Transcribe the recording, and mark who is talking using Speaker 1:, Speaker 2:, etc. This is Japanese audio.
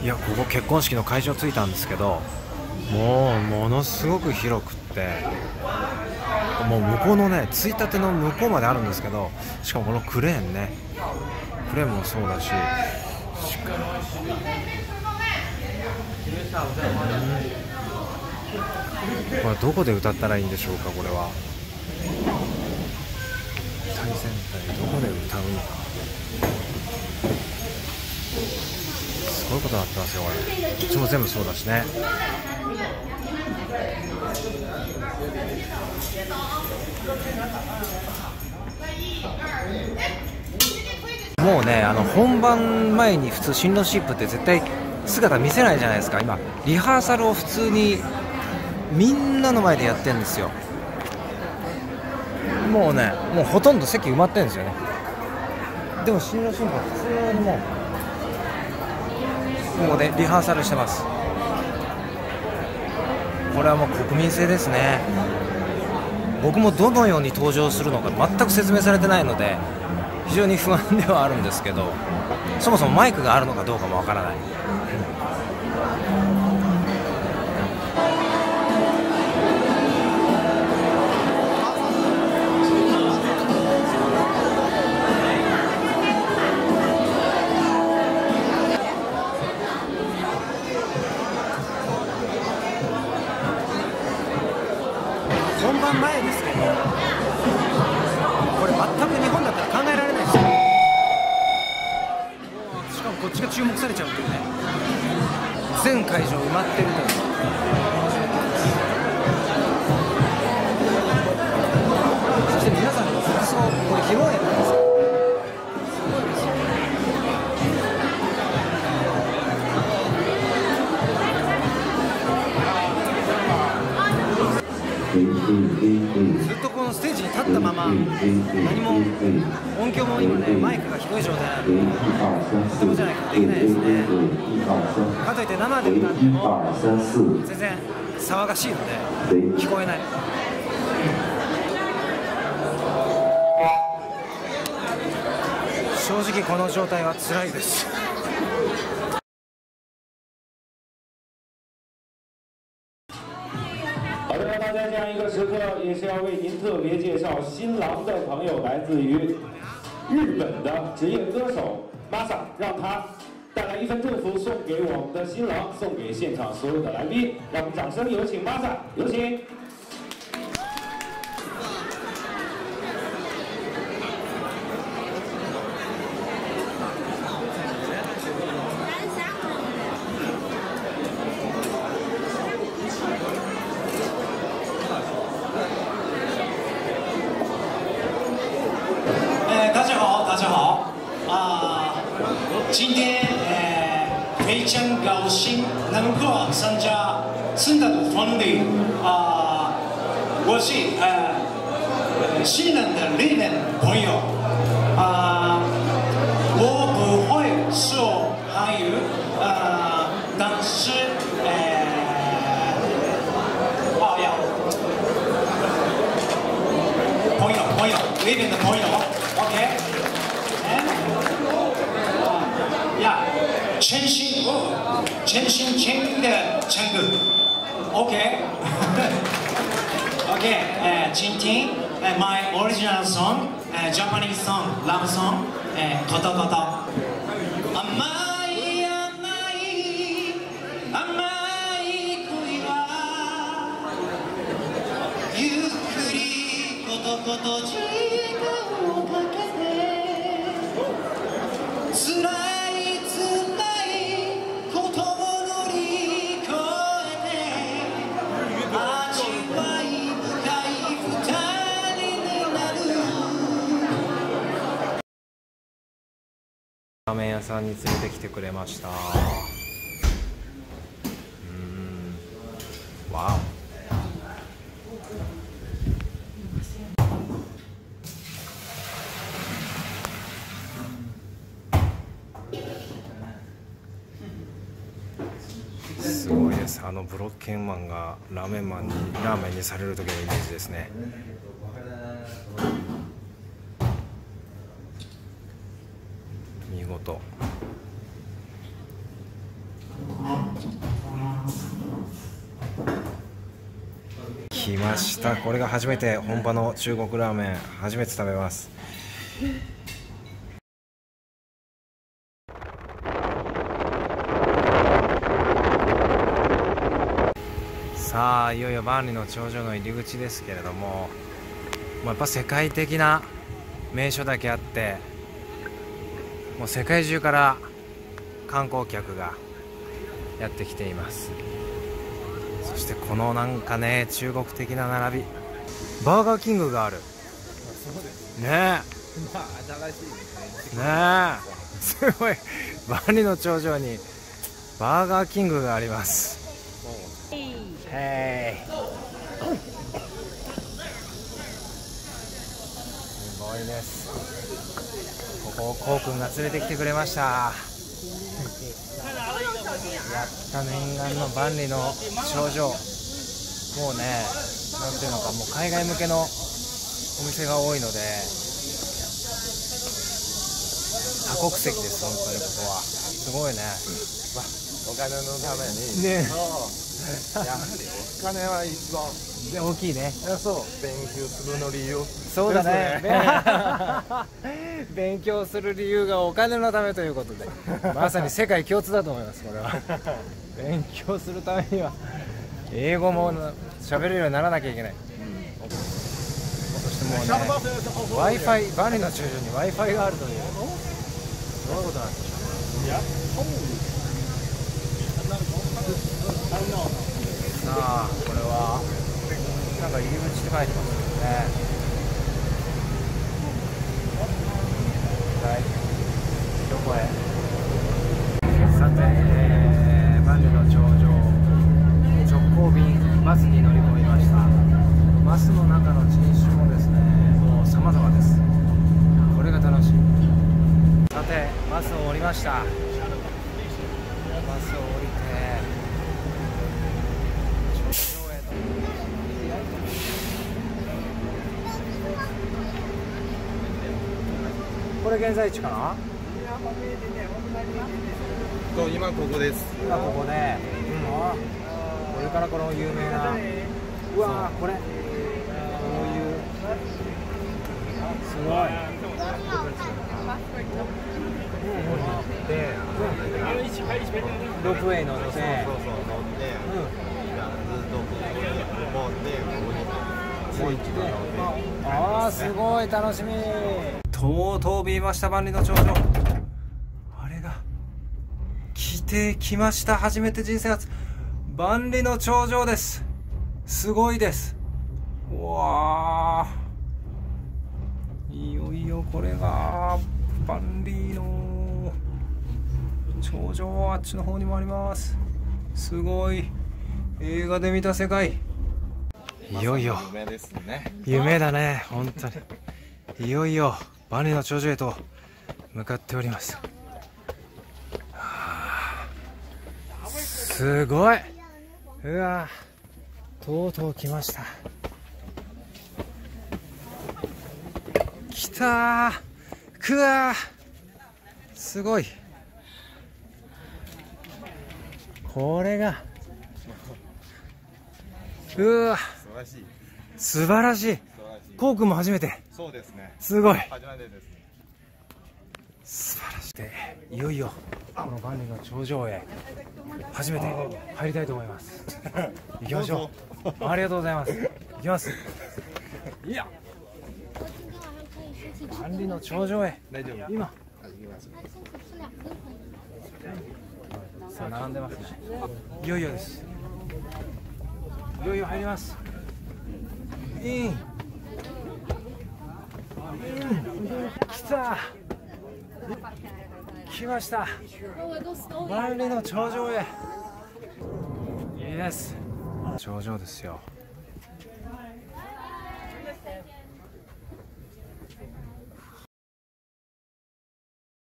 Speaker 1: いや、ここ結婚式の会場着いたんですけど、もうものすごく広くって、もう向こうのね、ついたての向こうまであるんですけど、しかもこのクレーンね、クレーンもそうだし、これどこで歌ったらいいんでしょうか。これは最全体どこで歌うのか、すごいことになってますよ。これこっちも全部そうだしね。もうね、本番前に普通新郎新婦って絶対姿見せないじゃないですか。今リハーサルを普通にみんなの前でやってるんですよ。もうね、もうほとんど席埋まってるんですよね。でも新郎新婦は普通にもうここでリハーサルしてます。これはもう国民性ですね。僕もどのように登場するのか全く説明されてないので非常に不安ではあるんですけど、そもそもマイクがあるのかどうかもわからない。本番前ですけど、これ全く日本だったら考えられないですよ。しかもこっちが注目されちゃうというね、全会場埋まってるという。そして皆さんの服装、これ披露宴なんですよ。すごいですよ。ずっとこのステージに立ったまま何も音響も今ね、マイクがひどい状態なのでとてもじゃないかできないですね。かといって生で歌っても全然騒がしいので聞こえない。正直この状態は辛いです。
Speaker 2: 好的，那在这样一个时刻，也是要为您特别介绍新郎的朋友，来自于日本的职业歌手 Masa， 让他带来一份祝福送给我们的新郎，送给现场所有的来宾。让我们掌声有请 Masa， 有请。
Speaker 3: 大家好今天非常高兴能够参加圣诞的婚礼我是新人的恋人朋友我不会说韩语但是朋友恋人的朋友 OK。全心全意的唱歌 OK OK 今天 my original song Japanese song love song コトコト甘い甘い甘い恋はゆっくりコトコト時間をかけて辛い
Speaker 1: ラーメン屋さんに連れてきてくれました。わお、すごいです。ブロッケンマンがラーメンにされる時のイメージですね。見事。 来ました。これが初めて、本場の中国ラーメン初めて食べます。さあいよいよ万里の長城の入り口ですけれども、やっぱ世界的な名所だけあって、もう世界中から観光客がやってきています。そしてこのなんかね、中国的な並び、バーガーキングがあるねえ、ねえ、すごい。万里の長城にバーガーキングがあります。へい、すごいです。ここをこうくんが連れてきてくれました。やった念願の万里の長城、もうね、なんていうのか、もう海外向けのお店が多いので多国籍です。本当にここはすごいね。
Speaker 4: お金のために
Speaker 1: ね、
Speaker 4: やはりお金は一番
Speaker 1: 大きいね。
Speaker 4: そう、勉強するの理由。
Speaker 1: そうだね。勉強する理由がお金のためということで、まさに世界共通だと思います。これは勉強するためには英語も喋れるようにならなきゃいけない。そしてもうね、Wi-Fi、万里の長城に Wi-Fi があるという、どういうことなんでしょう。さあこれはなんか入り口って書いてますよね。はい、どこへ。さて、万里の長城直行便バスに乗り込みました。バスの中の人種もですね、もう様々です。これが楽しい。さてバスを降りました。バスを降りてこれ現在地かな。
Speaker 4: 今ここです。
Speaker 1: 今ここで、これからこの有名な、うわー、これこういうすごいで、ロープウェイ乗って、
Speaker 4: ずっと持ってもう一度乗って。
Speaker 1: ああ、すごい楽しみ。とうとう見ました、万里の長城。あれが来ました。初めて人生初万里の長城です。すごいです。うわー、いよいよこれが万里の長城、あっちの方にもあります。すごい、映画で見た世界。いよいよ
Speaker 4: 夢ですね。
Speaker 1: 夢だね、本当に。いよいよ万里の長城へと向かっております。すごい、うわ、とうとう来ました。来たー、くわー、すごい。これが、うわ、素晴らしい。コウ君も初めて。
Speaker 4: そうですね。
Speaker 1: すごい。
Speaker 4: 初めてです。
Speaker 1: 素晴らしい。で、いよいよこの万里の長城へ初めて入りたいと思います。行きましょう。ありがとうございます。行きます。いや、万里の長城へ今さあ並んでますね。いよいよです。いよいよ入ります。来た、来ました、万里の長城へ。いいです、長城ですよ。